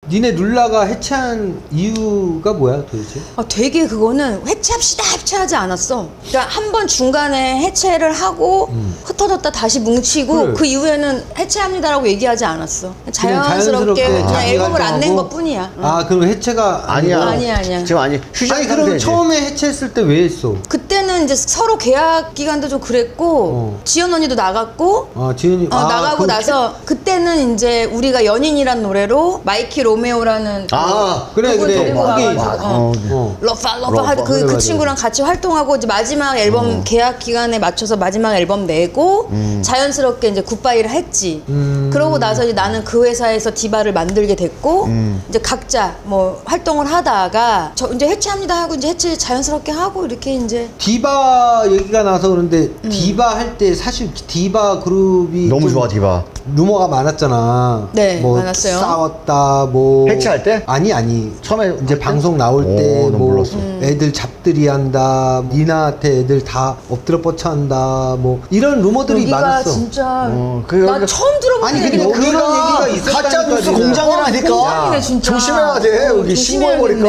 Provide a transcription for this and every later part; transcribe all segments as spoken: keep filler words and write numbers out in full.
니네 룰라가 해체한 이유가 뭐야 도대체? 아, 되게 그거는 해체합시다 해체하지 않았어. 그러니까 한 번 중간에 해체를 하고 음. 흩어졌다 다시 뭉치고 그래. 그 이후에는 해체합니다라고 얘기하지 않았어. 자연스럽게 그냥, 그냥 앨범을 안 낸 것 뿐이야. 아 응. 그럼 해체가 아니야. 아니야 아니야. 지금 아니 휴장 아니 그럼 상태지. 처음에 해체했을 때 왜 했어? 그때는 이제 서로 계약 기간도 좀 그랬고 어. 지연 언니도 나갔고 아 지연이 어, 아, 나가고 나서 캐... 그때는 이제 우리가 연인이란 노래로 마이키 로메오라는 아 그, 그래 그래 데리고 와가지고 어. 어. 러파 러파 그, 그래, 그 친구랑 같이 활동하고 이제 마지막 앨범 어. 계약 기간에 맞춰서 마지막 앨범 내고 음. 자연스럽게 이제 굿바이를 했지. 음. 그러고 나서 이제 나는 그 회사에서 디바를 만들게 됐고 음. 이제 각자 뭐 활동을 하다가 저 이제 해체합니다 하고 이제 해체 자연스럽게 하고 이렇게 이제 디바 얘기가 나서 그런데 음. 디바 할 때 사실 디바 그룹이 너무 좋아 디바. 루머가 많았잖아. 네, 뭐 많았어요. 싸웠다, 뭐 해체할 때? 아니 아니. 처음에 이제 방송 나올 때 뭐 음. 애들 잡들이 한다, 니나한테 애들 다 엎드려 뻗쳐한다, 뭐 이런 루머들이 많았어. 진짜 어, 그 나 여기가... 처음 들어본 아니 근데 그런 얘기가 있었다니까. 가짜 뉴스 공장이라니까. 어, 공장이네 진짜. 조심해야 돼. 어, 여기 신고해버릴까?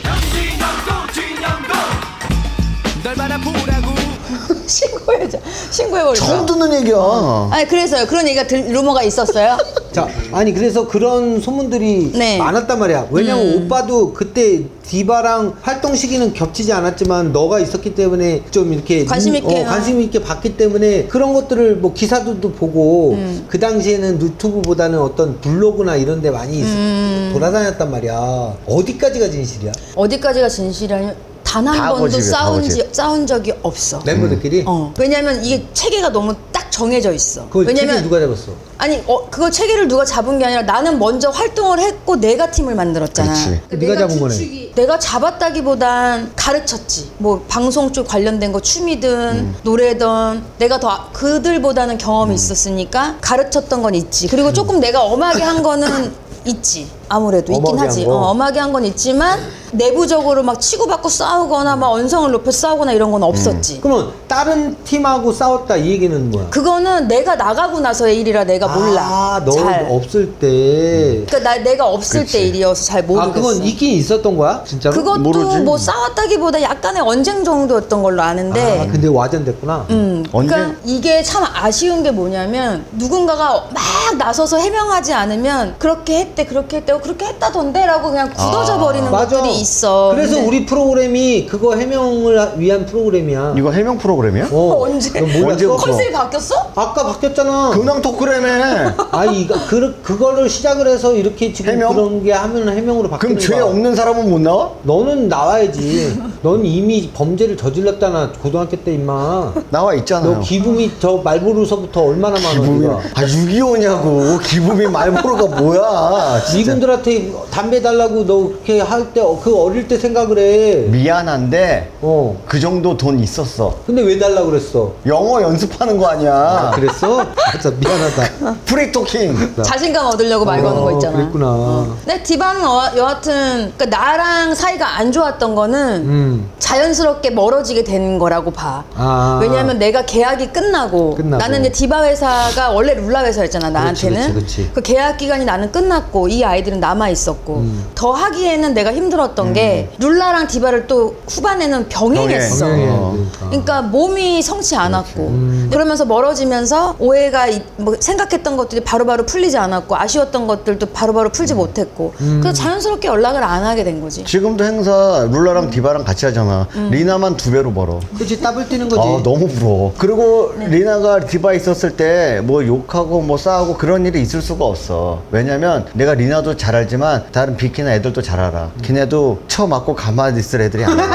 신고해줘. 신고해버리자. 처음 듣는 얘기야. 어. 아니 그래서요. 그런 얘기가 들, 루머가 있었어요. 자, 아니 그래서 그런 소문들이 네. 많았단 말이야. 왜냐면 음. 오빠도 그때 디바랑 활동 시기는 겹치지 않았지만 너가 있었기 때문에 좀 이렇게 관심 있게 어, 관심 있게 봤기 때문에 그런 것들을 뭐 기사들도 보고 음. 그 당시에는 유튜브보다는 어떤 블로그나 이런 데 많이 음. 돌아다녔단 말이야. 어디까지가 진실이야? 어디까지가 진실이야? 단 한 번도 거짓이야, 싸운, 지, 싸운 적이 없어. 멤버들끼리? 음. 어. 왜냐면 이게 체계가 너무 딱 정해져 있어. 그 왜냐면 체계 누가 잡았어? 아니 어, 그거 체계를 누가 잡은 게 아니라 나는 먼저 활동을 했고 내가 팀을 만들었잖아. 그렇지. 그 네가 잡은 거네. 내가 잡았다기보단 가르쳤지. 뭐 방송 쪽 관련된 거 춤이든 음. 노래든 내가 더 그들보다는 경험이 음. 있었으니까 가르쳤던 건 있지. 그리고 조금 음. 내가 엄하게 한 거는 있지. 아무래도 있긴 하지. 어, 엄하게 한 건 있지만 내부적으로 막 치고받고 싸우거나 막 언성을 높여 싸우거나 이런 건 없었지. 음. 그러면 다른 팀하고 싸웠다 이 얘기는 뭐야? 그거는 내가 나가고 나서의 일이라 내가 몰라. 아, 너 잘. 없을 때. 음. 그러니까 나 내가 없을 그치. 때 일이어서 잘 모르겠어. 아, 그건 있긴 있었던 거야? 진짜로? 그것도 모르지. 뭐 싸웠다기보다 약간의 언쟁 정도였던 걸로 아는데. 아, 근데 와전됐구나. 음. 그러니까 이게 참 아쉬운 게 뭐냐면 누군가가 막 나서서 해명하지 않으면 그렇게 했대, 그렇게 했대, 그렇게 했다던데 라고 그냥 굳어져 버리는 아, 것들이 있어. 그래서 근데... 우리 프로그램이 그거 해명을 위한 프로그램이야. 이거 해명 프로그램이야? 어. 언제? 언제 컨셉이 바뀌었어? 아까 바뀌었잖아. 근황 토크라며. 아니 이거 그, 그거를 시작을 해서 이렇게 지금 해명? 그런 게 하면 해명으로 바뀌는 그럼 거야. 죄 없는 사람은 못 나와? 너는 나와야지. 넌 이미 범죄를 저질렀잖아. 고등학교 때 임마. 나와 있잖아요. 너 기분이 저 말보루서부터 얼마나 많아. 기분이 아 육이오냐고. 기분이 말보루가 뭐야. 미군들한테 담배 달라고 너 그렇게 할 때 그 어릴 때 생각을 해. 미안한데 어. 그 정도 돈 있었어. 근데 왜 달라고 그랬어? 영어 연습하는 거 아니야. 아, 그랬어? 진짜 미안하다. 프리토킹. 자신감 얻으려고 말 거는 어, 거 있잖아. 그랬구나. 어. 근데 디바는 어, 여하튼 그러니까 나랑 사이가 안 좋았던 거는 음. 자연스럽게 멀어지게 된 거라고 봐. 아. 왜냐하면 내가 계약이 끝나고, 끝나고 나는 이제 디바 회사가 원래 룰라 회사였잖아 나한테는. 그렇지, 그렇지, 그렇지. 그 계약 기간이 나는 끝났고 이 아이들은 남아 있었고 음. 더 하기에는 내가 힘들었던 음. 게 룰라랑 디바를 또 후반에는 병행했어. 병행. 어. 그러니까. 그러니까 몸이 성치 않았고 음. 그러면서 멀어지면서 오해가 이, 뭐 생각했던 것들이 바로바로 풀리지 않았고 아쉬웠던 것들도 바로바로 풀지 음. 못했고 음. 그래서 자연스럽게 연락을 안 하게 된 거지. 지금도 행사 룰라랑 음. 디바랑 같이 하잖아. 음. 리나만 두 배로 벌어. 그치, 따블 뛰는 거지. 아, 너무 부러워. 그리고 네. 리나가 디바 있었을 때 뭐 욕하고 뭐 싸우고 그런 일이 있을 수가 없어. 왜냐면 내가 리나도 잘 알지만 다른 비키나 애들도 잘 알아. 음. 걔네도 쳐맞고 가만히 있을 애들이 아니야.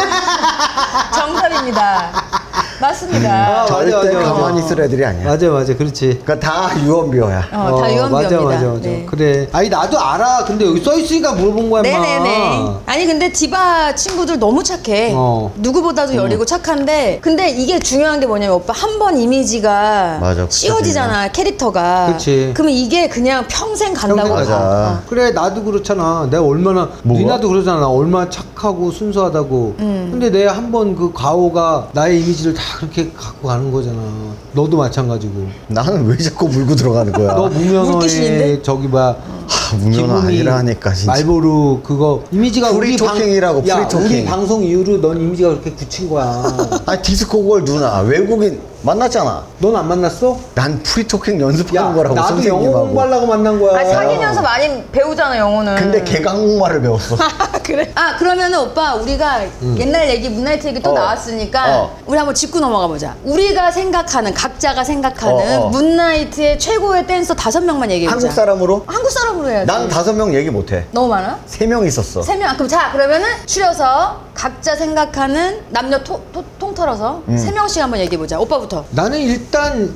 정답입니다. 맞습니다. 아, 절대 맞아, 맞아, 가만히 맞아. 있을 애들이 아니야. 맞아 맞아 그렇지. 그러니까 다 유언비어야. 어, 어, 다 유언비어입니다. 맞아 맞아 맞아. 네. 그래. 아니 나도 알아. 근데 여기 써있으니까 물어본 거야. 네네네. 아니 근데 디바 친구들 너무 착해. 어. 누구보다도 음. 여리고 착한데 근데 이게 중요한 게 뭐냐면 오빠 한 번 이미지가 맞아, 씌워지잖아 캐릭터가. 그치. 그러면 이게 그냥 평생 간다고. 평생 봐. 어. 그래 나도 그렇잖아. 내가 얼마나 뭐가? 리나도 그러잖아. 얼마나 착하고 순수하다고. 음. 근데 내가 한 번 그 가오가 나의 이미지를 다 그렇게 갖고 가는 거잖아. 너도 마찬가지고. 나는 왜 자꾸 물고 들어가는 거야? 너 무명의 저기 봐 묵면허 아니라 하니까 진짜. 말보루 그거 이미지가 우리 방 프리토킹이라고, 야, 프리토킹. 우리 방송 이후로 넌 이미지가 그렇게 굳힌 거야. 아니 디스코걸 누나 외국인 만났잖아. 넌 안 만났어? 난 프리토킹 연습하는 야, 거라고 나도 영어 선생님하고. 공부하려고 만난 거야. 아 사귀면서 많이 배우잖아 영어는. 근데 걔가 한국말을 배웠어. 그래? 아 그러면은 오빠 우리가 옛날 얘기 문나이트 얘기 또 어. 나왔으니까 어. 우리 한번 짚고 넘어가 보자. 우리가 생각하는 각자가 생각하는 어, 어. 문나이트의 최고의 댄서 다섯 명만 얘기해 보자. 한국 사람으로? 한국 사람으로 해야지. 난 다섯 명 얘기 못해. 너무 많아? 세 명 있었어. 세 명. 아, 그럼 자 그러면은 추려서 각자 생각하는 남녀 토, 토, 통틀어서 음. 세 명씩 한번 얘기해 보자. 오빠부터. 나는 일단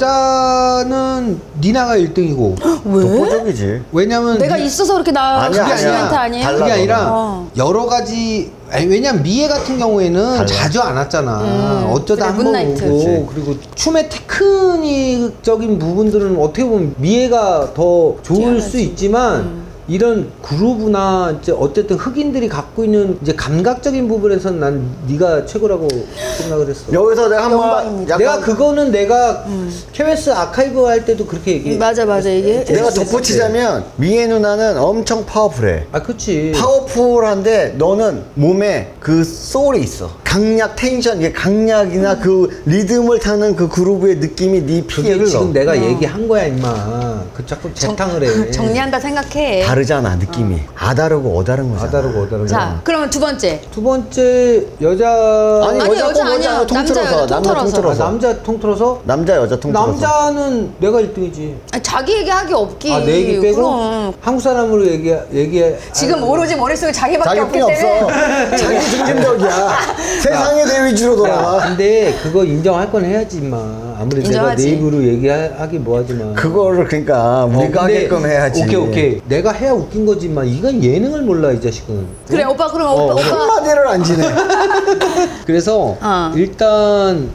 여자는 니나가 일 등이고. 왜? 독보적이지. 왜냐면 내가 니- 있어서 그렇게 나 아니야, 그게 아니야. 아니야. 아니에요? 달라, 그게 아니라 어. 여러 가지 아니, 왜냐면 미애 같은 경우에는 달라. 자주 안 왔잖아. 음, 어쩌다 그래, 한 번 문나이트. 오고 그치. 그리고 춤의 테크닉적인 부분들은 어떻게 보면 미애가 더 좋을 뛰어나지. 수 있지만 음. 이런 그루브나 이제 어쨌든 흑인들이 갖고 있는 이제 감각적인 부분에서는 난 네가 최고라고 생각을 했어. 여기서 내가 한번 영광입니다. 약간 내가 그거는 내가 케이비에스 아카이브 할 때도 그렇게 얘기해. 음, 맞아 맞아 이게. 내가 덧붙이자면 미애 누나는 엄청 파워풀해. 아 그치. 파워풀한데 너는 몸에 그 소울이 있어. 강약 텐션, 이게 강약이나 그 리듬을 타는 그 그루브의 느낌이 네 피에 그게 흘러. 지금 내가 얘기한 거야 임마. 그 자꾸 재탕을 해. 정리한다 생각해. 다르잖아 느낌이. 아다르고 어다른 거잖아. 아다르고 어다르고. 자 그러면 두 번째. 두 번째 여자 아니, 아니, 여자 여자 거 아니야. 여자 통틀어서 남자, 남자 통틀어서. 통틀어서 아, 남자 통틀어서 남자 여자 통틀어서 남자는 내가 일 등이지. 아니, 자기 얘기하기 없기. 아, 내 얘기 빼고 그럼. 한국 사람으로 얘기 얘기. 지금 오로지 머릿속에 자기밖에 자기 없기 필요 때문에. 없어. 자기 중심적이야. 세상의 대위주로 야, 돌아가. 근데 그거 인정할 건 해야지 임마. 아무리 인정하지. 내가 내 입으로 얘기하기 뭐하지만. 그거를 그러니까 우리가 어, 근데- 하게끔 해야지. 오케이 오케이. 내가 해야 웃긴 거지만 이건 예능을 몰라 이 자식은. 그래 오빠 그럼 어, 오빠 오빠. 한마디를 안 지네. 그래서 어. 일단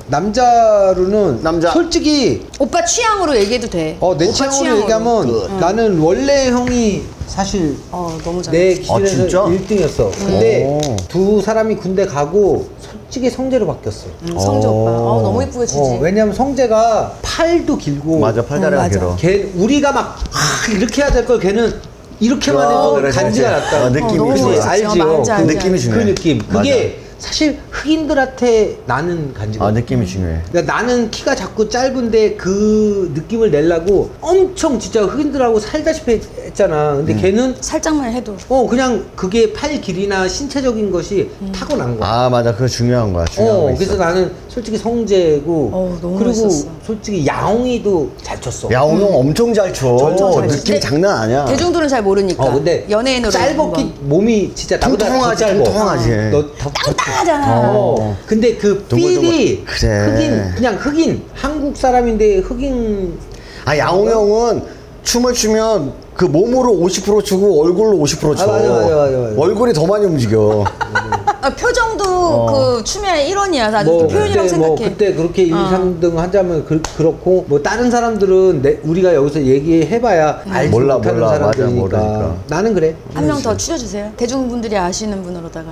남자로는 남자. 솔직히 오빠 취향으로 얘기해도 돼. 어, 내 오빠 취향으로 취향으로. 얘기하면 나는 원래 형이 사실 어 너무 잘해. 내 아, 기준에서 진짜? 일 등이었어. 근데 오. 두 사람이 군대 가고 솔직히 성재로 바뀌었어. 음, 성재 오빠. 어, 너무 이쁘게 치지. 어, 왜냐면 성재가 팔도 길고 맞아 팔다리가 어, 맞아. 길어. 걔 우리가 막 아, 이렇게 해야 될 걸 걔는 이렇게만 해도 어, 그래, 간지가 그래. 났다. 어, 느낌이 너무 좋아. 멋있지. 알지요? 어, 맞아, 그 알지, 느낌이 알지. 그 중요해. 느낌. 그게 사실 흑인들한테 나는 간지가 아 없어. 느낌이 중요해. 그러니까 나는 키가 자꾸 짧은데 그 느낌을 내려고 엄청 진짜 흑인들하고 살다시피 했잖아. 근데 걔는 살짝만 해도. 어 그냥 그게 팔 길이나 신체적인 것이 타고난 거야. 아 맞아 그거 중요한 거야. 중요한 어 거 있어. 그래서 나는 솔직히 성재고 어, 너무 그리고 멋있었어. 솔직히 야옹이도 잘 쳤어. 야옹형 엄청 잘 쳐. 엄청 잘 쳐. 느낌 근데 장난 아니야. 대중들은 잘 모르니까. 어 근데 연예인으로 짧었기 한번. 몸이 진짜 나보다 더 통통하지, 짧아. 통통하지. 너 더, 땅땅하잖아. 어. 근데 그 동글동글. 필이 그래. 흑인 그냥 흑인 한국 사람인데 흑인 아 야옹형은 춤을 추면 그 몸으로 오십 퍼센트 추고 얼굴로 오십 퍼센트 쳐. 아, 맞아, 맞아, 맞아, 맞아. 얼굴이 더 많이 움직여. 아, 표정도 어. 그 춤의 일원이야. 나도 뭐 그 표현이라고 그때 뭐 생각해. 그때 그렇게 일, 어. 삼 등 하자면 그, 그렇고 뭐 다른 사람들은 내, 우리가 여기서 얘기해봐야 알지 몰라, 못하는 몰라. 맞아, 사람들이니까 모르니까. 나는 그래. 한 명 더 추려주세요. 대중분들이 아시는 분으로다가.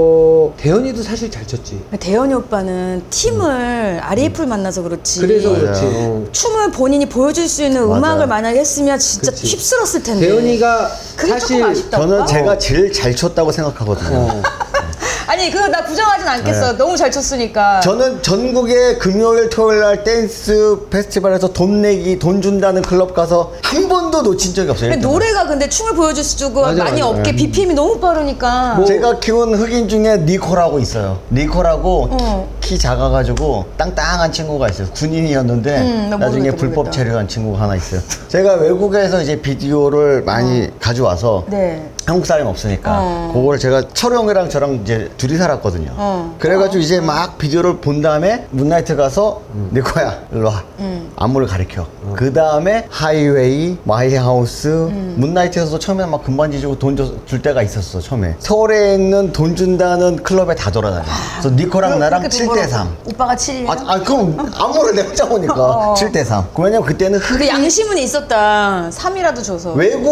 어 대현이도 사실 잘 쳤지. 대현이 오빠는 팀을 아리에프를 만나서 그렇지. 그래서 맞아요. 그렇지. 어. 춤을 본인이 보여줄 수 있는 맞아요. 음악을 만약에 했으면 진짜 그치. 휩쓸었을 텐데. 대현이가 그게 사실 조금 아쉽다. 저는 오빠? 제가 제일 잘 췄다고 생각하거든요. 어. 아니 그거 나 부정하진 않겠어. 네. 너무 잘 쳤으니까. 저는 전국의 금요일 토요일 날 댄스 페스티벌에서 돈 내기 돈 준다는 클럽 가서 한 번도 놓친 적이 없어요. 근데 노래가 근데 춤을 보여줄 수가 맞아, 많이 맞아. 없게 비피엠이 너무 빠르니까. 뭐- 제가 키운 흑인 중에 니코라고 있어요. 니코라고 어. 키 작아가지고 땅땅한 친구가 있어요. 군인이었는데 음, 나 나중에 모르겠다, 불법 모르겠다. 체류한 친구가 하나 있어요. 제가 외국에서 이제 비디오를 많이 가져와서 네. 한국 사람이 없으니까 어. 그거를 제가 철우 형이랑 저랑 이제 둘이 살았거든요. 어. 그래가지고 이제 막 비디오를 본 다음에 문나이트 가서 니코야 일로 와 음. 안무를 가르쳐. 그 다음에 하이웨이, 마이하우스, 음. 문나이트에서 처음에 막 금반지 주고 돈 줄 때가 있었어 처음에. 서울에 있는 돈 준다는 클럽에 다 돌아다녀. 그래서 니코랑 나랑 그렇게 칠 돈 대 벌어. 삼. 오빠가 칠이야? 아, 아 그럼 안무를 내가 짜보니까 어. 칠 대 삼. 왜냐면 그때는 흑 그 양심은 있었다. 삼이라도 줘서.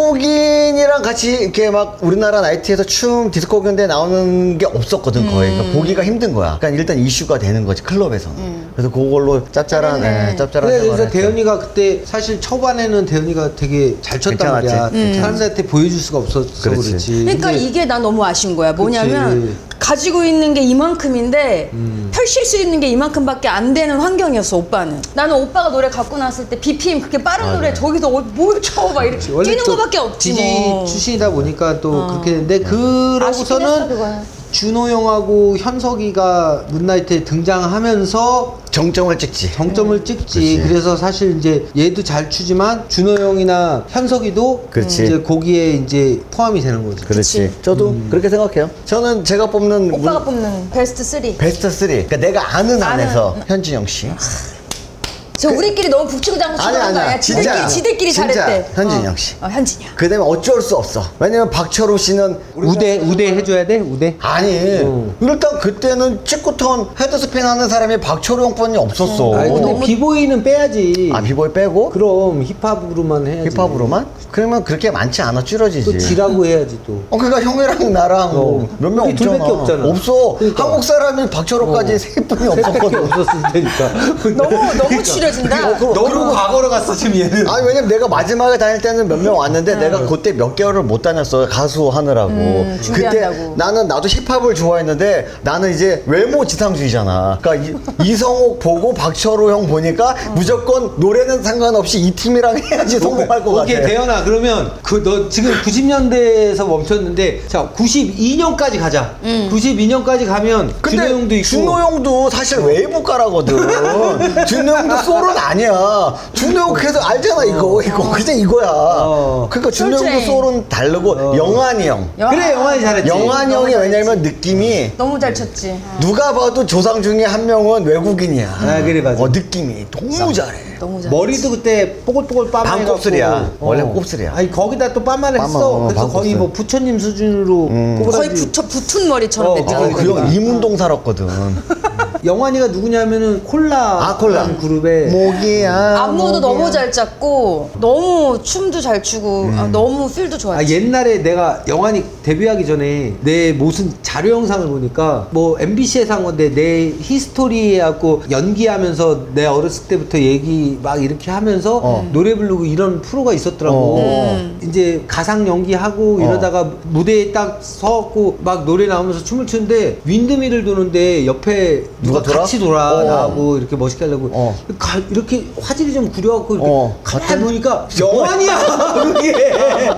외국인이랑 같이 이렇게 막 우리나라 나이트에서 춤 디스코 경대 나오는 게 없었거든 거의. 그러니까 보기가 힘든 거야. 그러니까 일단 이슈가 되는 거지 클럽에서는. 그래서 그걸로 짭짤한 잘했네. 예, 짭짤한 그래, 생활을 그래서 했죠. 대현이가 그때 사실 초반에는 대현이가 되게 잘 쳤단 괜찮았지. 말이야. 음. 사람들한테 보여줄 수가 없어서 그렇지. 그렇지. 그러니까 근데 이게 난 너무 아쉬운 거야. 뭐냐면 그치. 가지고 있는 게 이만큼인데 음. 펼칠 수 있는 게 이만큼밖에 안 되는 환경이었어. 오빠는. 나는 오빠가 노래 갖고 났을 때 비피엠 그렇게 빠른 노래 저기서 어, 뭘 쳐 막 이렇게 원래 뛰는 또 거밖에 없지 디제이 뭐. 출신이다 보니까 또 어. 그렇게 되는데 아쉽긴 했어, 그러고서는 그거야. 준호 형하고 현석이가 문나이트에 등장하면서 정점을 찍지. 정점을 찍지. 그치. 그래서 사실 이제 얘도 잘 추지만 준호 형이나 현석이도 그렇지. 이제 거기에 이제 포함이 되는 거지. 그렇지. 저도 그렇게 생각해요. 저는 제가 뽑는 오빠가 문- 뽑는 베스트 쓰리. 베스트 쓰리. 그러니까 내가 아는 아는- 안에서 현진영 씨. 저 우리끼리 너무 북치고 장구치고 아니 하는 거 아니야. 아니야? 지들끼리 진짜. 지들끼리 진짜 잘했대. 현진영 어. 씨. 어, 현진영. 그다음에 어쩔 수 없어. 왜냐면 박철호 씨는 우대 우대 해줘야 돼 우대. 아니 어. 일단 그때는 치쿠톤 헤드스핀 하는 사람이 박철호 형뿐이 없었어. 아니 근데 너무- 비보이는 빼야지. 아 비보이 빼고 그럼 힙합으로만 해야지. 힙합으로만? 그러면 그렇게 많지 않아 줄어지지. 또 지라고 해야지 또. 어 그러니까 형이랑 나랑 어. 몇 명 우리 없잖아. 둘밖에 없잖아. 없어. 그러니까. 한국 사람이 박철호까지 어. 세 분이 세밖에 없었거든. 없었을 테니까. 너무 너무 추려진다. 너무 과거로 갔어 지금 얘는. 아니 왜냐면 내가 마지막에 다닐 때는 몇 명 왔는데 내가 그때 몇 개월을 못 다녔어 가수 하느라고. 음, 그때 준비한다고. 나는 나도 힙합을 좋아했는데 나는 이제 외모 지상주의잖아. 그러니까 이, 이성욱 보고 박철호 형 보니까 무조건 노래는 상관없이 이 팀이랑 해야지 성공할 것 같아. 오케이 대현아 그러면 그 너 지금 구십 년대에서 멈췄는데 자 구십이 년까지 가자. 구십이 년까지 가면 준호 형도 있고. 준호 형도 사실 웨이브가라거든. 준호 형도 솔은 아니야. 준호 형 그래서 알잖아 이거 이거 그냥 이거야. 어. 그러니까 준호 형도 솔트레인. 솔은 다르고 어. 영환이 형. 그래 영환이 잘했지. 영환이 너무 형이 잘했지. 왜냐면 느낌이 너무 잘 쳤지. 누가 봐도 조상 중에 한 명은 외국인이야. 아, 그래, 맞아. 어, 느낌이 너무 잘해. 너무 잘. 머리도 그때 뽀글뽀글 빠만해갖고 반곱슬이야. 원래 곱슬이야. 아니 거기다 또 빠만 했어. 빠만, 어, 그래서 거의 반곱슬. 뭐 부처님 수준으로 음. 꼬부라지. 거의 붙어 붙은 머리처럼 어, 됐지. 어, 그 형 그러니까. 이문동 살았거든. 영환이가 누구냐면은 콜라. 아 콜라 그룹에 모기야. 안무도 모기야. 너무 잘 짰고 너무 춤도 잘 추고 아, 너무 필도 아, 좋았지. 옛날에 내가 영환이 데뷔하기 전에 내 무슨 자료 영상을 보니까 뭐 엠비씨에서 한 건데 내 히스토리 해갖고 연기하면서 내 어렸을 때부터 얘기 막 이렇게 하면서 어. 노래 부르고 이런 프로가 있었더라고. 어. 이제 가상 연기하고 이러다가 무대에 딱 서갖고 막 노래 나오면서 춤을 추는데 윈드밀을 도는데 옆에 누가, 누가 돌아? 같이 돌아 어. 나하고 이렇게 멋있게 하려고 어. 가- 이렇게 화질이 좀 구려갖고 이렇게 어. 가만히 보니까 영환이야 그게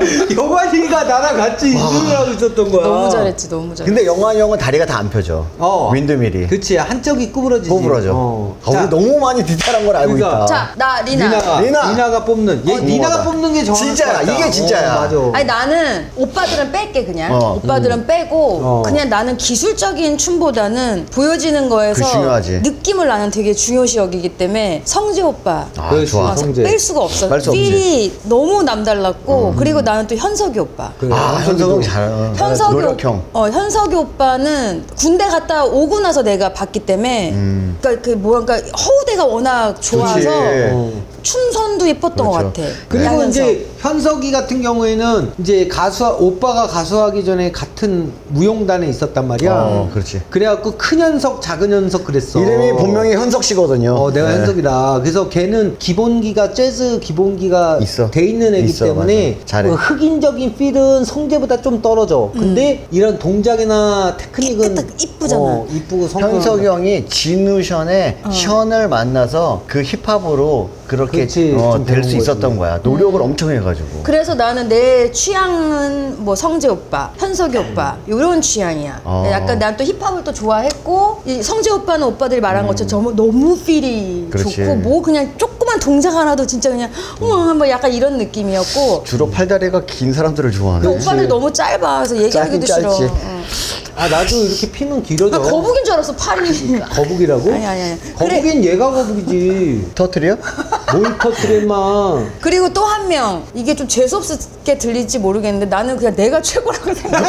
영환이가 나랑 같이 인터뷰를 하고 있었던 거야. 너무 잘했지, 너무 잘했지. 근데 영환이 형은 다리가 다 안 펴져. 어. 윈드밀이. 그치 한쪽이 구부러지지. 구부러져. 어. 아, 자, 우리 너무 많이 디테일한 걸 알고 그러니까. 있다. 자, 나 리나. 리나가 리나. 리나가 뽑는 얘 어, 리나가 궁금하다. 뽑는 게 정확할 진짜야. 것 같다. 이게 진짜야. 어, 맞아. 아니 나는 오빠들은 뺄게 그냥. 어. 오빠들은 빼고 어. 그냥 나는 기술적인 춤보다는 보여지는 거에서 그 중요하지. 느낌을 나는 되게 중요시 여기기 때문에 성재 오빠 아, 그렇지. 좋아. 어, 성재. 뺄 수가 없어. 뺄수 없지. 필이 너무 남달랐고 그리고 나는 또 현석이 오빠. 그래, 아, 현석이도. 현석은 잘. 현석이, 노력형. 오, 어, 현석이 오빠는 군대 갔다 오고 나서 내가 봤기 때문에 음. 그러니까 그 뭐랄까 허우대가 워낙 좋아서 그치. 어. 춤선도 예뻤던 것 그렇죠. 같아. 그리고 양현석. 이제 현석이 같은 경우에는 이제 가수 오빠가 가수하기 전에 같은 무용단에 있었단 말이야. 어, 그렇지. 그래갖고 큰 현석, 작은 현석 그랬어. 이름이 본명이 현석 씨거든요. 어, 내가 네. 현석이다. 그래서 걔는 기본기가 재즈 기본기가 있어. 돼 있는 애기 있어, 때문에 맞아. 잘해. 그 흑인적인 필은 성재보다 좀 떨어져. 근데 이런 동작이나 테크닉은 깨끗하고 이쁘잖아. 어, 이쁘고 성공. 현석이 형이 진우션에 어. 션을 만나서 그 힙합으로 그렇게 그렇지, 어, 좀 될 수 배운 있었던 거지. 거야. 노력을 엄청 해가지고. 그래서 나는 내 취향은 뭐 성재 오빠, 현석이 오빠 이런 취향이야. 어. 약간 난 또 힙합을 또 좋아했고 이 성재 오빠는 오빠들이 말한 것처럼 너무 필이 음. 그렇지. 좋고 뭐 그냥 조그만 동작 하나도 진짜 그냥 우와 뭐 약간 이런 느낌이었고 주로 팔다리가 긴 사람들을 좋아하네. 그 오빠들 너무 짧아. 그래서 얘기하기도 짧긴 싫어. 짧지. 응. 아 나도 이렇게 피면 길어져. 나 거북인 줄 알았어 팔이. 거북이라고? 아니 아니 아니. 그래. 거북이는 얘가 거북이지. 터트려? 뭘 터뜨려 마. 그리고 또 한 명 이게 좀 재수없게 들릴지 모르겠는데 나는 그냥 내가 최고라고 생각해.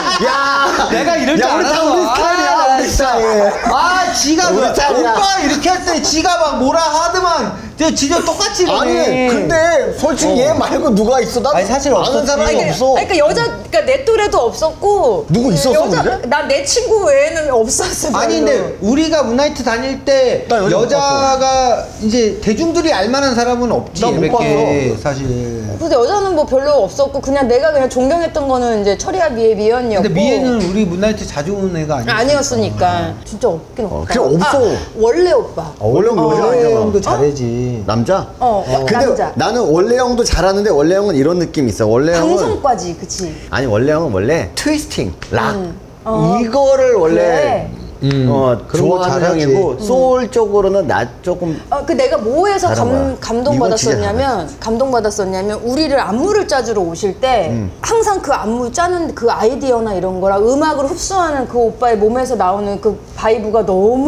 야! 내가 이럴 줄 야, 우리 다 알았어. 우리 스타일이야, 아, 우리 스타일. 아, 지가 우리 뭐, 스타일이야. 오빠 이렇게 할 때 지가 막 뭐라 하더만 저 진짜 똑같이 아니 이러네. 근데 솔직히 얘 말고 누가 있어? 나 아니, 사실 아는 없었지. 사람이 아니, 없어. 아니, 그러니까 여자, 그러니까 내 또래도 없었고. 누구 있었어, 여자, 근데? 난 내 친구 외에는 없었어. 별로. 아니 근데 우리가 문나이트 다닐 때 나 여자 못 여자가 이제 대중들이 알만한 사람은 없지. 나못 몇 개, 봤어. 사실. 근데 여자는 뭐 별로 없었고 그냥 내가 그냥 존경했던 거는 이제 철이야 미애 미연이었고. 근데 미애는 우리 문나이트 자주 오는 애가 아니야. 아니었으니까 진짜 없긴 없다. 어, 그냥 없어. 아, 원래 오빠. 원래 형도 원래 아니잖아. 형도 잘하지. 남자? 어, 근데 남자. 나는 원래 형도 잘하는데 원래 형은 이런 느낌이 있어. 원래 형은 방송과지, 그치? 아니 원래 형은 원래 트위스팅, 락 음. 어. 이거를 원래 그래. 음, 어, 그런 거 좋아하는 잘하지. 형이고 소울 쪽으로는 나 조금 어, 그 내가 뭐에서 다른 거야. 감, 감동 이건 진짜 받았었냐면 감동 받았었냐면 우리를 안무를 짜주러 오실 때 음. 항상 그 안무 짜는 그 아이디어나 이런 거랑 음악을 흡수하는 그 오빠의 몸에서 나오는 그 바이브가 너무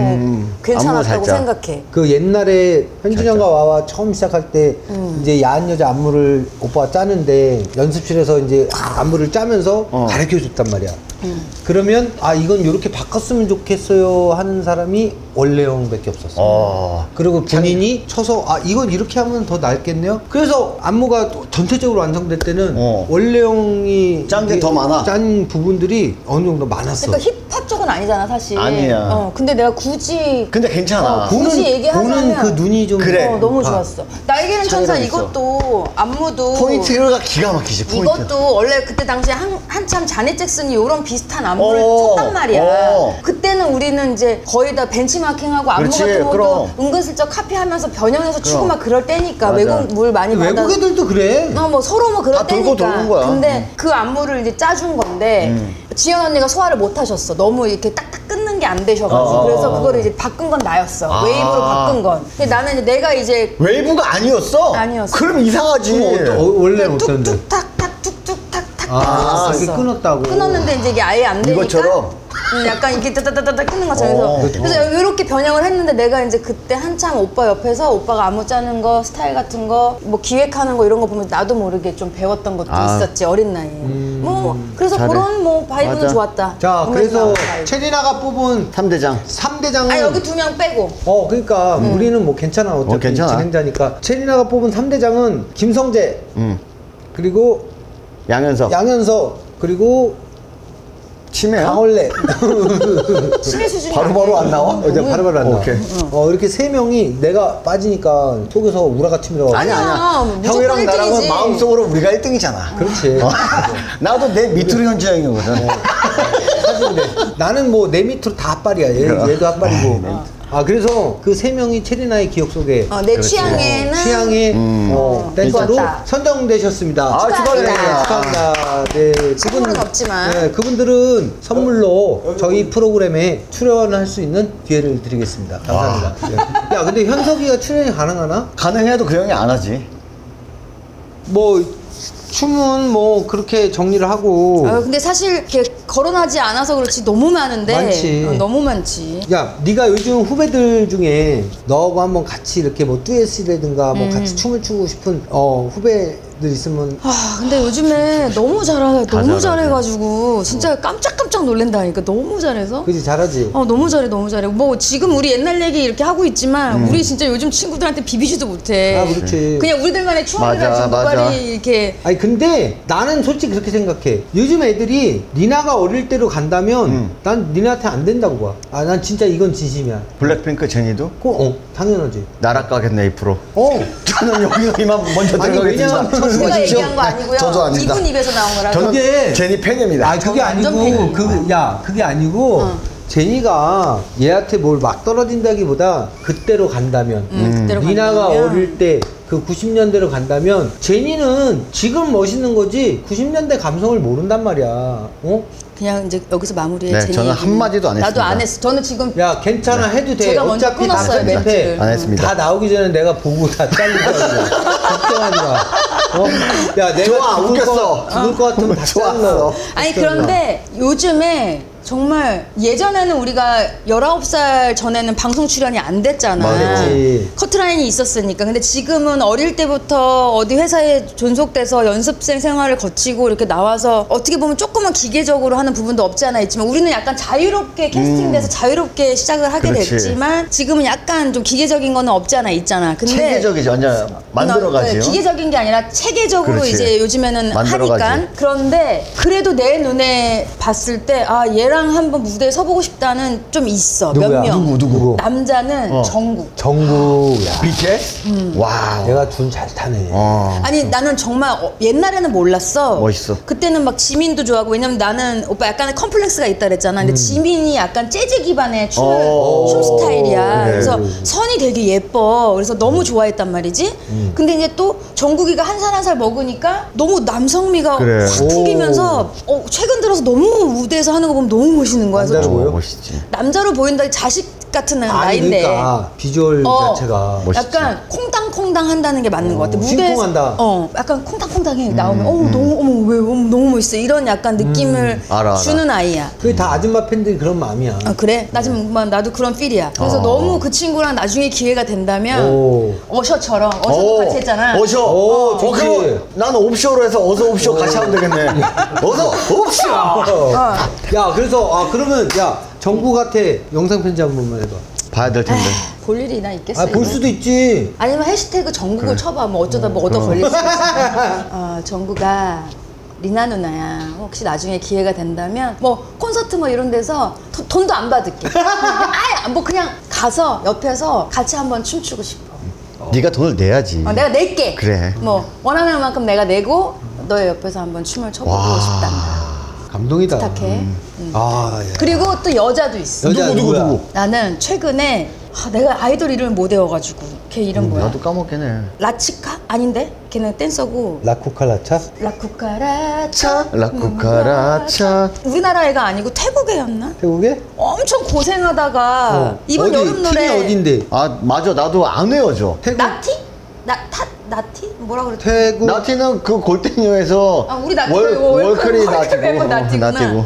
음. 괜찮았다고 안무 잘 짜. 생각해. 그 옛날에 현준형과 와와 처음 시작할 때 음. 이제 야한 여자 안무를 오빠가 짜는데 연습실에서 이제 안무를 짜면서 어. 가르쳐 줬단 말이야. 음. 그러면 아 이건 이렇게 바꿨으면 좋겠어요 하는 사람이 원래 형밖에 없었어. 어. 그리고 본인이 쳐서 아 이건 이렇게 하면 더 낫겠네요. 그래서 안무가 전체적으로 완성될 때는 어. 원래 형이 짠게 더 많아. 짠 부분들이 어느 정도 많았어. 그러니까 힙합 쪽은 아니잖아 사실. 아니야. 어, 근데 내가 굳이 근데 괜찮아. 어, 굳이 얘기하자면 보는 그 눈이 좀 그래. 어, 너무 아. 좋았어. 날개는 천사 차이가 있어. 이것도 안무도 포인트가 기가 막히지. 포인트. 이것도 원래 그때 당시에 한, 한참 자넷 잭슨이 이런 비슷한 안무를 어, 쳤단 말이야. 어. 그때는 우리는 이제 거의 다 벤치마킹하고 안무 그렇지, 같은 것도 그럼. 은근슬쩍 카피하면서 변형해서 추고 그럼. 막 그럴 때니까 맞아. 외국 물 많이 받아. 외국 애들도 그래. 어, 뭐 서로 뭐 그럴 다 돌고 때니까. 도는 거야. 근데 그 안무를 이제 짜준 건데 음. 지연 언니가 소화를 못 하셨어. 너무 이렇게 딱딱 끊는 게 안 되셔가지고 어. 그래서 그거를 이제 바꾼 건 나였어. 아. 웨이브로 바꾼 건. 근데 나는 이제 내가 이제 웨이브가 아니었어? 아니었어. 그럼 이상하지. 그럼 어떠- 어, 원래 어떤데? 뚝뚝탁탁 뚝뚝탁탁 아, 끊었었어. 이게 끊었다고. 끊었는데 이제 이게 아예 안 되니까 이것처럼? 음, 약간 이렇게 따다다다 끊는 것처럼 그래서, 어, 그래서 이렇게 변형을 했는데 내가 이제 그때 한참 오빠 옆에서 오빠가 안무 짜는 거 스타일 같은 거 뭐 기획하는 거 이런 거 보면 나도 모르게 좀 배웠던 것도 아. 있었지 어린 나이에 뭐 그래서 잘해. 그런 뭐 바이브는 맞아. 좋았다. 자, 보면서 그래서 나온 바이브. 체리나가 뽑은 삼 대장. 삼 대장은 아 여기 두 명 빼고 어, 그러니까 우리는 뭐 괜찮아. 어차피 어, 괜찮아. 진행자니까. 체리나가 뽑은 삼 대장은 김성재, 음. 그리고 양현석. 양현석, 그리고 치매야? 강원래. 심의 수준이 바로바로 안 나와? 어, 이제 바로바로 안 나와. 오케이. 어, 이렇게 세 명이 내가 빠지니까 속에서 우라가 치밀어. 아니야, 아니야, 아니야. 무조건 형이랑 나랑은 일등이지. 마음속으로 우리가 일 등이잖아. 그렇지. 나도 내 밑으로 현지 형이거든. 사실 근데 나는 뭐 내 밑으로 다 핫발이야. 얘, 그래. 얘도 핫발이고. 아, 그래서 그 세 명이 체리나의 기억 속에 어, 내 그렇지. 취향에는 취향의 음. 어, 댄서로 좋았다. 선정되셨습니다. 아, 축하드립니다. 네, 축하합니다. 네, 선물은 없지만. 네, 그분들은 선물로 저희 프로그램에 출연할 수 있는 기회를 드리겠습니다. 감사합니다. 네. 야, 근데 현석이가 출연이 가능하나? 가능해도 그 형이 안 하지. 뭐 춤은 뭐 그렇게 정리를 하고. 아, 근데 사실 이렇게 거론하지 않아서 그렇지 너무 많은데 많지. 어, 너무 많지. 야, 네가 요즘 후배들 중에 너하고 한번 같이 이렇게 뭐 듀엣이라든가 뭐 음. 같이 춤을 추고 싶은 어 후배들 있으면 아 근데 요즘에 너무 잘하 너무 잘하지. 잘해가지고 진짜 깜짝깜짝 놀란다니까 너무 잘해서. 그지 잘하지. 어 너무 잘해 너무 잘해. 뭐 지금 우리 옛날 얘기 이렇게 하고 있지만 우리 진짜 요즘 친구들한테 비비지도 못해. 아, 그렇지. 그냥 우리들만의 추억이라 맞아, 지금 맞아. 노발이 이렇게. 아니 근데 나는 솔직히 그렇게 생각해. 요즘 애들이 니나가 어릴 때로 간다면 음. 난 니나한테 안 된다고 봐. 아, 난 진짜 이건 진심이야. 블랙핑크 제니도 그, 어, 당연하지. 나락가겠네 앞으로. 어. 저는 여기서 이만 먼저 아니, 들어가겠습니다. 왜냐면 제가 얘기한 거 아니고요. 저도 아닙니다. 이분 입에서 나온 거라서. 저는 그게- 제니 팬입니다. 아, 그게 완전 아니고, 팬이에요. 그, 야, 그게 아니고, 어. 제니가 얘한테 뭘 막 떨어진다기보다 그때로 간다면, 음, 그때로 니나가 간다면. 어릴 때 그 구십 년대로 간다면, 제니는 지금 멋있는 거지, 구십 년대 감성을 모른단 말이야. 어? 그냥 이제 여기서 마무리해. 네, 제니 저는 얘기. 한마디도 안 나도 했습니다. 안 했어. 저는 지금 야, 괜찮아, 해도 돼. 제가 먼저 어차피 끊었어요, 다 편집해. 멘트를. 안 했습니다. 다 나오기 전에 내가 보고 다 잘리더라고. 걱정하지 마. 어? 야, 내가 좋아, 죽을 웃겼어. 거, 죽을 것 같으면 다 좋았어. 잘라. 아니 걱정하지 마. 그런데 요즘에 정말 예전에는 우리가 열아홉 살 전에는 방송 출연이 안 됐잖아. 맞지. 커트라인이 있었으니까. 근데 지금은 어릴 때부터 어디 회사에 존속돼서 연습생 생활을 거치고 이렇게 나와서 어떻게 보면 조금은 기계적으로 하는 부분도 없지 않아 있지만 우리는 약간 자유롭게 캐스팅돼서 음. 자유롭게 시작을 하게 그렇지. 됐지만 지금은 약간 좀 기계적인 거는 없지 않아 있잖아. 근데 체계적이죠. 완전 만들어가지요. 기계적인 게 아니라 체계적으로 그렇지. 이제 요즘에는 만들어가지. 하니까. 그런데 그래도 내 눈에 봤을 때 아 얘랑 한번 무대에 서보고 싶다는 좀 있어. 몇 누구야? 명. 누구 누구? 남자는 어. 정국. 정국. 야. 비티에스? 음. 와우. 내가 준 잘 타네. 어. 아니 나는 정말 어, 옛날에는 몰랐어. 멋있어. 그때는 막 지민도 좋아하고 왜냐면 나는 오빠 약간의 컴플렉스가 있다 그랬잖아. 음. 근데 지민이 약간 재즈 기반의 춤을 어. 춤 스타일이야. 그래. 그래서 선이 되게 예뻐. 그래서 너무 좋아했단 말이지. 음. 근데 이제 또 정국이가 한 살 한 살 먹으니까 너무 남성미가 그래. 확 풍기면서 어, 최근 들어서 너무 무대에서 하는 거 보면 너무 멋있는 거야. 그래서 남자로 보여? 멋있지. 남자로 보인다 자식 같은 아니 나이인데. 그러니까 비주얼 어. 자체가 멋있지. 약간 콩당콩당 한다는 게 맞는 것 같아. 어, 무대에서 심쿵한다. 어, 약간 콩당콩당해 음, 나오면 어머 너무 어머 왜 어머 너무 멋있어 이런 약간 느낌을 알아, 알아. 주는 아이야. 그게 다 아줌마 팬들이 그런 마음이야. 아 그래? 나 지금 뭐 나도 그런 필이야. 그래서 어. 너무 그 친구랑 나중에 기회가 된다면 오. 어셔처럼 어셔도 같이 했잖아. 어셔. 오, 어, 좋지. 그럼 나는 옵쇼로 해서 어서 옵쇼 같이 하면 되겠네. 어서 옵쇼. 어. 야 그래서 아 그러면 야 정국한테 영상 편지 한 번만 해봐. 봐야 될 텐데. 볼 일이나 있겠어. 아 볼 이거? 수도 있지. 아니면 해시태그 정국을 쳐봐. 뭐 어쩌다 뭐 얻어 걸릴 수도 있어. 어, 정국아, 리나 누나야. 혹시 나중에 기회가 된다면 뭐 콘서트 뭐 이런 데서 도- 돈도 안 받을게. 아예 뭐 그냥 가서 옆에서 같이 한번 춤추고 싶어. 네가 돈을 내야지. 어, 내가 낼게. 그래. 뭐 원하는 만큼 내가 내고 너의 옆에서 한번 춤을 춰보고 와. 싶단다. 감동이다. 부탁해. 음. 아 예. 그리고 또 여자도 있어. 여자 누구, 누구, 누구야? 누구? 나는 최근에 아, 내가 아이돌 이름을 못 외워가지고 걔 이름 뭐야? 나도 까먹긴 해. 라치카? 아닌데? 걔는 댄서고 라쿠칼라차? 라쿠카라차 라쿠카라차. 우리나라 애가 아니고 태국 애였나? 태국에? 엄청 고생하다가 어. 이번 어디, 여름 노래 팀이 어딘데? 아 맞아 나도 안 외워져. 태국? 나티? 나, 타, 나티? 뭐라 그랬지? 태국? 나티는 그 골대녀에서 아 우리 나티 월, 말고 월클이 월클 말고 나티고. 어, 나티구나.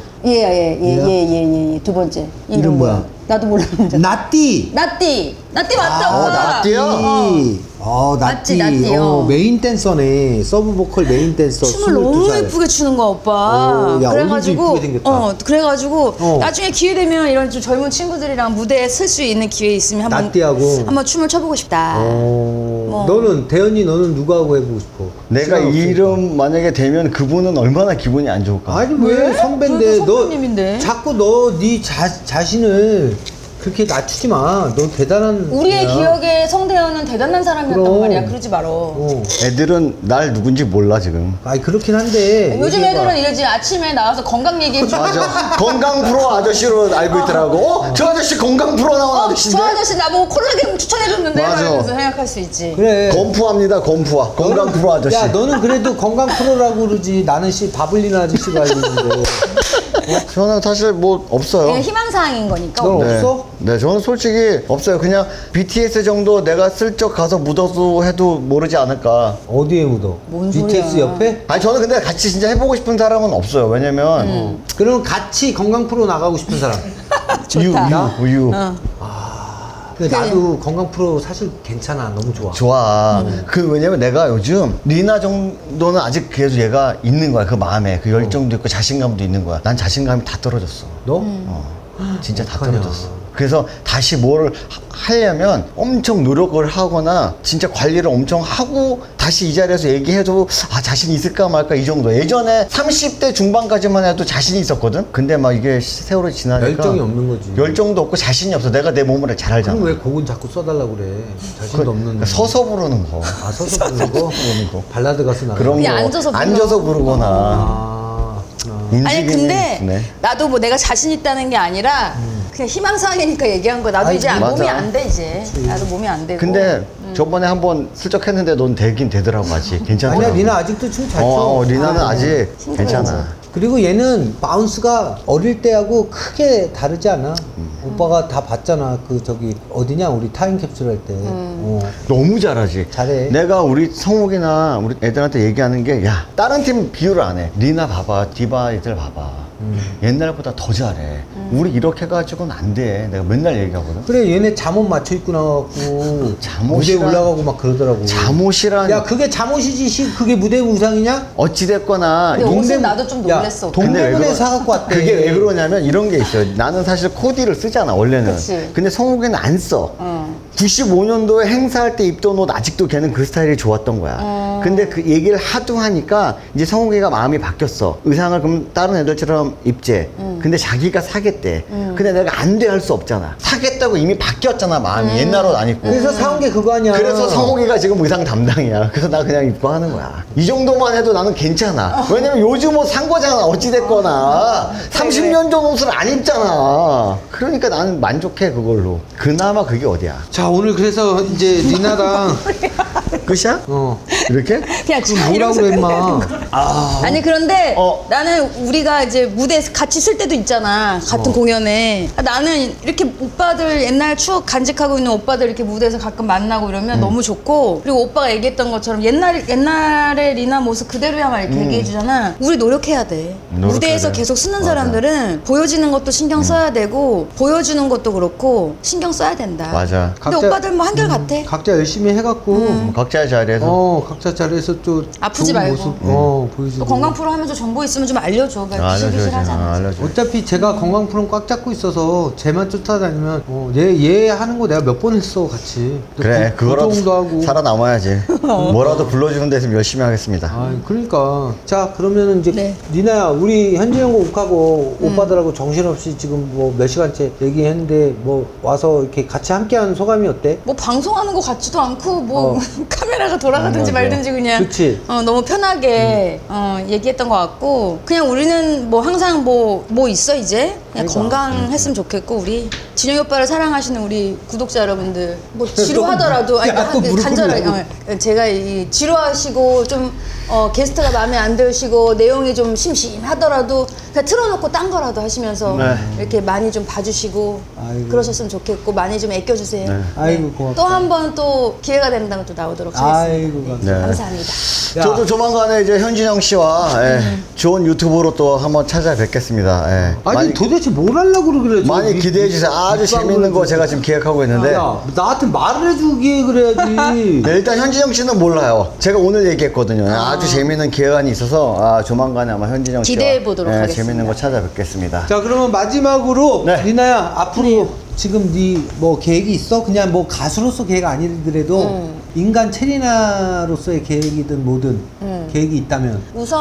예예예예예예 두 번째 이름 뭐야? 나도 모르는데 나띠! 나띠 나띠 맞다 아, 오빠. 나띠야? 어. 어, 맞지, 나띠. 나띠, 어, 어. 메인 댄서네. 서브 보컬 메인 댄서. 춤을 너무 스물두 살. 예쁘게 추는 거야 오빠. 오, 야, 그래가지고 얼굴도 이쁘게 생겼다. 어 그래가지고 어. 나중에 기회 되면 이런 좀 젊은 친구들이랑 무대에 설 수 있는 기회 있으면 한번 나띠하고. 한번 춤을 춰보고 싶다. 어, 뭐. 너는 대현이 너는 누구하고 해보고 싶어? 내가 시간 없으니까. 이름 만약에 되면 그분은 얼마나 기분이 안 좋을까. 아니 왜, 왜? 선배인데 그래도 너 선배님인데. 자꾸 너 네 자신을 그렇게 낮추지 마. 너 대단한 우리의 애야. 기억에 성대현은 대단한 사람이었단 그럼. 말이야. 그러지 말어. 어. 애들은 날 누군지 몰라 지금. 아니 그렇긴 한데 요즘 얘기해봐. 애들은 이러지 아침에 나와서 건강 얘기해주고 맞아. 건강 프로 아저씨로 알고 있더라고. 어? 저 아저씨 건강 프로 나온 어, 아저씨인데. 저 아저씨 나보고 콜라겐 추천해줬는데 맞아. 하면서 생각할 수 있지. 그래. 건프합니다 건프와. 건강 프로 아저씨. 야 너는 그래도 건강 프로라고 그러지. 나는 씨 바블리나 아저씨로 알고 있는데. 저는 사실 뭐 없어요. 그냥 희망사항인 거니까. 너 네. 없어? 네, 저는 솔직히 없어요. 그냥 비티에스 정도 내가 슬쩍 가서 묻어도 해도 모르지 않을까. 어디에 묻어? 뭔 비티에스 소리야. 옆에? 아니 저는 근데 같이 진짜 해보고 싶은 사람은 없어요. 왜냐면 음. 그럼 같이 건강 프로 나가고 싶은 사람. 좋다. 우유, 우유. 어. 근데 나도 건강 프로 사실 괜찮아. 너무 좋아. 좋아. 음. 그 왜냐면 내가 요즘 리나 정도는 아직 계속 얘가 있는 거야. 그 마음에 그 열정도 있고 자신감도 있는 거야. 난 자신감이 다 떨어졌어. 너? 음. 어, 진짜 다 어떡하냐. 떨어졌어. 그래서 다시 뭘 하- 하려면 엄청 노력을 하거나 진짜 관리를 엄청 하고 다시 이 자리에서 얘기해도 아 자신 있을까 말까 이 정도. 예전에 삼십 대 중반까지만 해도 자신이 있었거든. 근데 막 이게 세월이 지나니까 열정이 없는 거지. 열정도 없고 자신이 없어. 내가 내 몸을 잘 알잖아. 그럼 왜 곡은 자꾸 써달라고 그래? 자신도 없는. 그 서서 부르는 거. 아 서서 부르는 거? 부르는 거. 발라드 가수 나가. 그런 그냥 거. 앉아서 불러. 앉아서 부르거나. 아. 그렇구나. 움직임이 아니 근데 있네. 나도 뭐 내가 자신 있다는 게 아니라 그냥 희망사항이니까 얘기한 거야. 나도 아이, 이제 맞아. 몸이 안 돼 이제. 나도 몸이 안 되고. 근데 저번에 한번 슬쩍 했는데 넌 되긴 되더라고 아직 괜찮더라고. 아니야 리나 아직도 춤 잘 춰. 어, 어, 리나는 아, 아직 힘들어야지. 괜찮아. 그리고 얘는 바운스가 어릴 때하고 크게 다르지 않아. 오빠가 다 봤잖아. 그 저기 어디냐 우리 타임캡슐 할 때. 어. 너무 잘하지. 잘해. 내가 우리 성욱이나 우리 애들한테 얘기하는 게 야 다른 팀 비교를 안 해. 리나 봐봐, 디바 애들 봐봐. 옛날보다 더 잘해. 우리 이렇게 해가지고는 안 돼. 내가 맨날 얘기하거든. 그래 얘네 잠옷 맞춰 입고 나와갖고 무대 잠옷이란- 올라가고 막 그러더라고. 잠옷이란 야 그게 잠옷이지 시 그게 무대 우상이냐? 어찌됐거나 근데 옷은 동대문- 나도 좀 야, 놀랬어. 동- 근데 왜 동대문에 그러- 사갖고 왔대. 그게 왜 그러냐면 이런 게 있어요. 나는 사실 코디를 쓰잖아 원래는. 그치. 근데 성욱이는 안 써. 응. 구십오 년도에 행사할 때 입던 옷 아직도 걔는 그 스타일이 좋았던 거야. 어. 근데 그 얘기를 하도 하니까 이제 성욱이가 마음이 바뀌었어. 의상을 그럼 다른 애들처럼 입재. 근데 자기가 사겠대. 근데 내가 안 돼 할 수 없잖아. 사겠다고 이미 바뀌었잖아 마음이. 옛날 옷 안 입고. 그래서 사온 게 그거 아니야. 그래서 성욱이가 지금 의상 담당이야. 그래서 나 그냥 입고 하는 거야. 이 정도만 해도 나는 괜찮아. 왜냐면 요즘 옷 산 거잖아. 어찌됐거나. 삼십 년 전 옷을 안 입잖아. 그러니까 나는 만족해, 그걸로. 그나마 그게 어디야. 자 오늘 그래서 이제 리나랑 끝이야? 어 그냥 이렇게? 그럼 자, 뭐라 이러면서 그래 임마. 아니 그런데 어. 나는 우리가 이제 무대에서 같이 쓸 때도 있잖아 같은 공연에. 아, 나는 이렇게 오빠들 옛날 추억 간직하고 있는 오빠들 이렇게 무대에서 가끔 만나고 이러면 너무 좋고, 그리고 오빠가 얘기했던 것처럼 옛날 옛날에 리나 모습 그대로야만 이렇게 얘기해 주잖아. 우리 노력해야 돼. 노력해야 무대에서 돼. 계속 쓰는 맞아. 사람들은 보여지는 것도 신경 써야 되고 보여주는 것도 그렇고 신경 써야 된다. 맞아. 근데 각자- 오빠들 뭐 한결 같아. 각자 열심히 해갖고 뭐 각자의 자리에서. 어 각자 자리에서 또 아프지 좋은 말고. 모습 어 보여주고. 또 건강 프로 하면서 정보 있으면 좀 알려줘. 아, 알려줘야지. 비실비실 하잖아. 아, 알려줘. 어차피 제가 건강 프로그램 꽉 잡고 있어서 쟤만 쫓아다니면 어, 얘, 얘 하는 거 내가 몇 번 했어 같이. 그래, 그, 그거라도 그 정도 하고. 살아남아야지. 뭐라도 불러주는 데 있으면 열심히 하겠습니다. 아 그러니까 자 그러면은 이제 네. 리나야 우리 현재 형과 옥하고 오빠들하고 정신없이 지금 뭐 몇 시간째 얘기했는데 뭐 와서 이렇게 같이 함께하는 소감이 어때? 뭐 방송하는 거 같지도 않고 뭐 어. 카메라가 돌아가든지 맞아. 말든지 그냥 그치. 어, 너무 편하게 어, 얘기했던 것 같고, 그냥 우리는 뭐 항상 뭐 뭐 있어 이제 그냥 그러니까. 건강했으면 좋겠고, 우리 진영이 오빠를 사랑하시는 우리 구독자 여러분들 뭐 지루하더라도 아니 야, 또 한- 무릎 간절하게 꿇냐고. 어, 제가 이 지루하시고 좀 어, 게스트가 마음에 안 드시고 내용이 좀 심심하더라도 그냥 틀어놓고 딴 거라도 하시면서 네. 이렇게 많이 좀 봐주시고 아이고. 그러셨으면 좋겠고 많이 좀 아껴주세요. 네. 아이고 고맙다. 또 한 번 또 기회가 된다면 또 나오도록 하겠습니다. 아이고 감사합니다. 네. 감사합니다. 야. 저도 조만간에 이제 현진영 씨와 예, 좋은 유튜브로 또 한번 찾아뵙겠습니다. 예. 아니 많이, 도대체 뭘 하려고 그래? 저 많이 이- 기대해 주세요. 아주 이- 재밌는 거 이- 제가 지금 기획하고 있는데. 야 나한테 말을 해주고 기획을 해야지. 네, 일단 현진영 씨는 몰라요. 제가 오늘 얘기했거든요. 아주 재밌는 기획안이 있어서 아, 조만간에 아마 현진영 씨와 기대해 보도록 예, 하겠습니다. 재밌는 거 찾아뵙겠습니다. 자 그러면 마지막으로 네. 리나야 앞으로 지금 네 뭐 계획이 있어? 그냥 뭐 가수로서 계획 아니더라도 음. 인간 체리나로서의 계획이든 뭐든 음. 계획이 있다면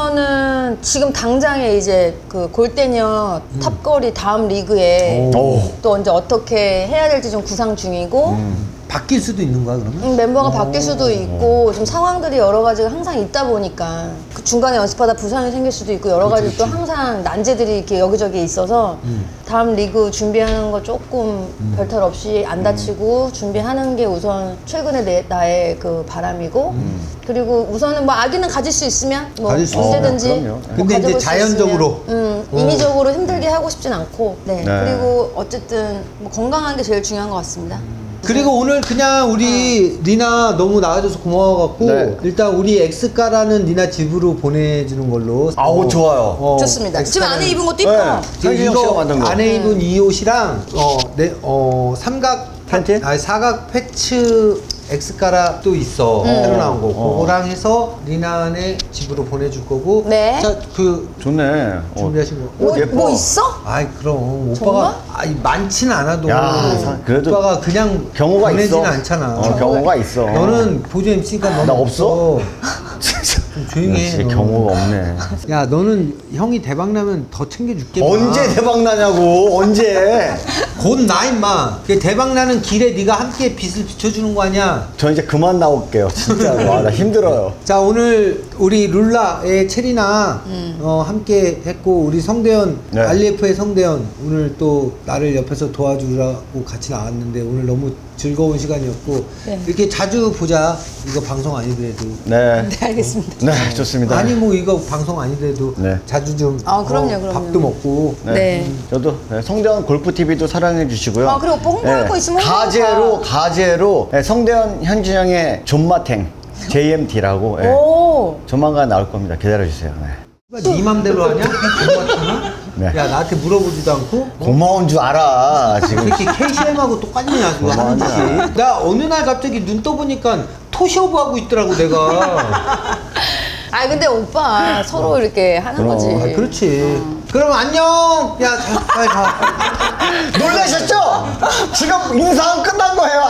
우선은 지금 당장에 이제 그 골대녀 탑걸이 다음 리그에 오. 오. 또 언제 어떻게 해야 될지 좀 구상 중이고, 바뀔 수도 있는 거야 그러면? 음, 멤버가 바뀔 수도 있고 좀 상황들이 여러 가지가 항상 있다 보니까 그 중간에 연습하다 부상이 생길 수도 있고 여러 가지 또 항상 난제들이 이렇게 여기저기 있어서 다음 리그 준비하는 거 조금 별탈 없이 안 다치고 준비하는 게 우선 최근에 내, 나의 그 바람이고, 그리고 우선은 뭐 아기는 가질 수 있으면 뭐 가질 수 언제든지 있으면, 그럼요. 뭐 근데 이제 가져볼 수 자연적으로. 있으면, 음, 어. 인위적으로 힘들게 하고 싶진 않고, 네. 네. 그리고 어쨌든 뭐 건강한 게 제일 중요한 것 같습니다. 그리고 오늘 그냥 우리 리나 너무 나와줘서 고마워갖고 네. 일단 우리 엑스카라는 리나 집으로 보내주는 걸로. 아우, 좋아요. 어, 좋습니다. 지금 엑스카는 안에 입은 것도 네. 이뻐. 지금 현진영 씨가 이거 만든 거. 안에 입은 이 옷이랑 어, 네, 어 삼각 팬티? 아니 사각 패츠 엑스카라 또 있어 새로 나온 거 어. 그거랑 해서 리나네 집으로 보내줄 거고. 네. 자그 좋네. 어. 준비하신 거. 뭐, 예뻐. 뭐 있어? 아이 그럼 정말? 오빠가 아이 많지는 않아도 야, 사- 그래도 오빠가 그냥 경우가 보내지는 있어. 않잖아. 어, 경우가 있어. 너는 보조 엠씨니까 너무 나 없어? 좀 조용히 해. 진짜 너는. 경우가 없네. 야 너는 형이 대박 나면 더 챙겨줄게. 마. 언제 대박 나냐고, 언제? 곧 나 임마. 그 대박 나는 길에 네가 함께 빛을 비춰주는 거 아니야. 저 이제 그만 나올게요, 진짜로. 아, 나 힘들어요. 자 오늘 우리 룰라의 체리나 어, 함께 했고 우리 성대현 네. 알리에프의 성대현 오늘 또 나를 옆에서 도와주라고 같이 나왔는데 오늘 너무 즐거운 시간이었고 네. 이렇게 자주 보자. 이거 방송 아니더라도. 네. 네, 알겠습니다. 네, 좋습니다. 아니 뭐 이거 방송 아니더라도 네. 자주 좀 아, 그럼요, 어, 그럼요. 밥도 먹고 네. 네. 저도 네, 성대현 골프티비도 사랑해 주시고요. 아, 그리고 오빠 홍보할 거 있으면 홍보하고 가제로, 가. 가제로 네, 성대현 현진영의 존마탱 제이엠티라고 네, 오. 조만간 나올 겁니다. 기다려 주세요. 네. 네 맘대로 하냐? 존맛하나? 네. 야 나한테 물어보지도 않고 고마운 줄 알아 지금. 이렇게 케이씨엠하고 똑같냐 그거 하는 짓이. 나 어느 날 갑자기 눈 떠보니까 토시오브 하고 있더라고 내가. 아 근데 오빠 서로 이렇게 하는 그럼. 거지. 아, 그렇지. 그럼 안녕. 야, 자, 빨리 가. 놀라셨죠? 지금 인사는 끝난 거예요.